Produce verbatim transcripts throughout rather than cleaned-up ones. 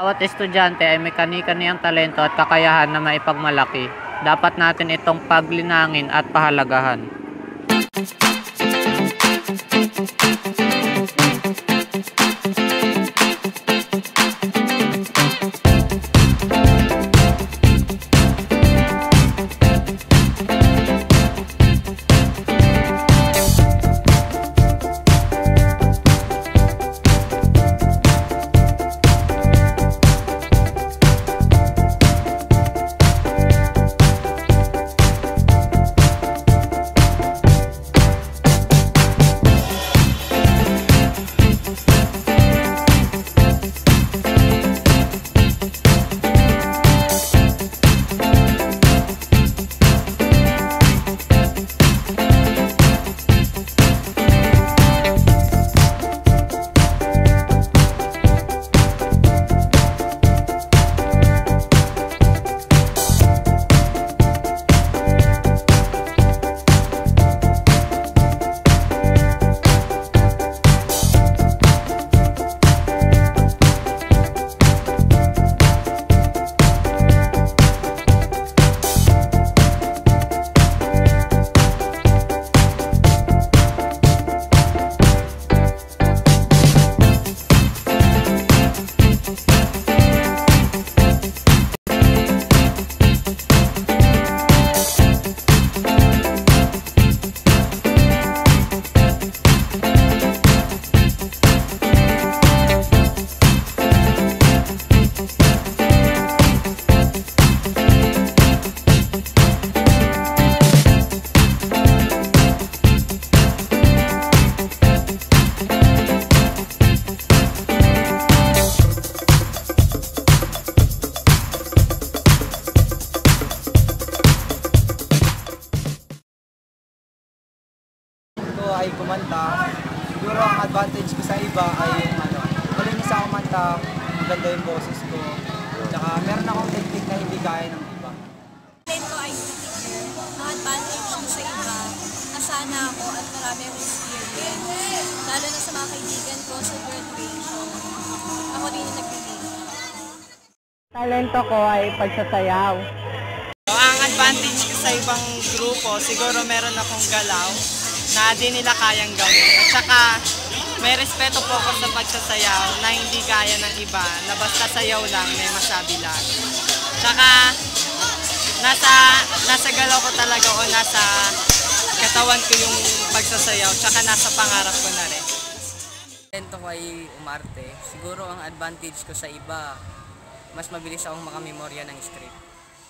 Bawat estudyante ay may kani-kaniyang talento at kakayahan na maipagmalaki. Dapat natin itong paglinangin at pahalagahan. Ay kumanta. Siguro ang advantage ko sa iba ay yung ano, malinis ako kumanta, maganda yung boses ko. Tsaka meron akong technique na hindi kaya ng iba. Talento ay ang advantage ko sa iba. Nasana ako at marami akong experience. Lalo na sa mga kaibigan ko sa graduation. Ako rin yung nag-release. Talento ko ay pagsasayaw. Ang advantage ko sa ibang grupo, siguro meron akong galaw na di nila kayang gawin. At saka, may respeto po ako sa pagsasayaw na hindi gaya ng iba, na basta sayaw lang, may masabi lang. Tsaka, nasa, nasa galaw ko talaga o nasa katawan ko yung pagsasayaw, tsaka nasa pangarap ko na rin. Talento ko ay umarte. Siguro ang advantage ko sa iba, mas mabilis akong makamemorya ng script.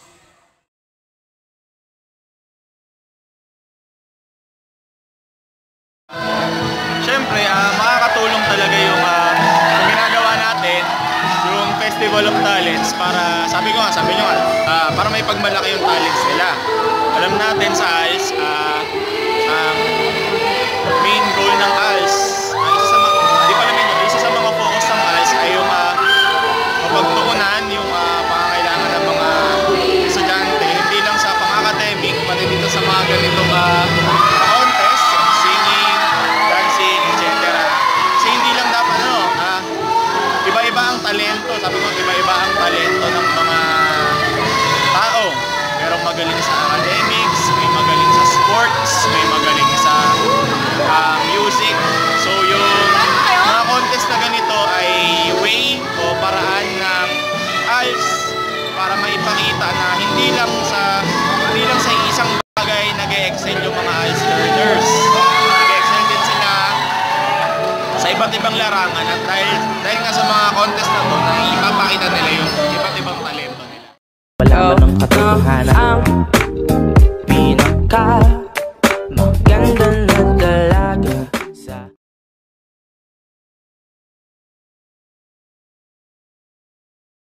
Siyempre, uh, makakatulong talaga yung, uh, yung ginagawa natin, yung Festival of Talents para, sabi ko nga, sabi nyo nga, uh, para may pagmalaki yung talents nila. Alam natin sa A L S, uh, ang main goal ng A L S, uh, isa sa mga, di pa naman yun, isa sa mga focus ng A L S ay yung uh, mapagtuunan yung uh, pangangailangan ng mga estudyante, hindi lang sa pang-academic, pati dito sa mga ganitong uh, contest, singing, dancing, et cetera. Kasi hindi lang dapat ano, ah, iba-iba ang talento, sabi ko, iba-iba ang talento ng mga tao. Merong magaling sa academics, may magaling sa sports, may magaling sa uh, music. So yung mga contest na ganito ay way o paraan ng A L S para maipakita na hindi lang sa hindi lang sa isang bagay nag-e-excel yung mga A L S learners. Nag-e-excel din sila sa iba't ibang larangan at dahil, dahil nga sa mga contest na to, na ipapakita nila yung iba't ibang talento nila. Wala man ng katotohanan.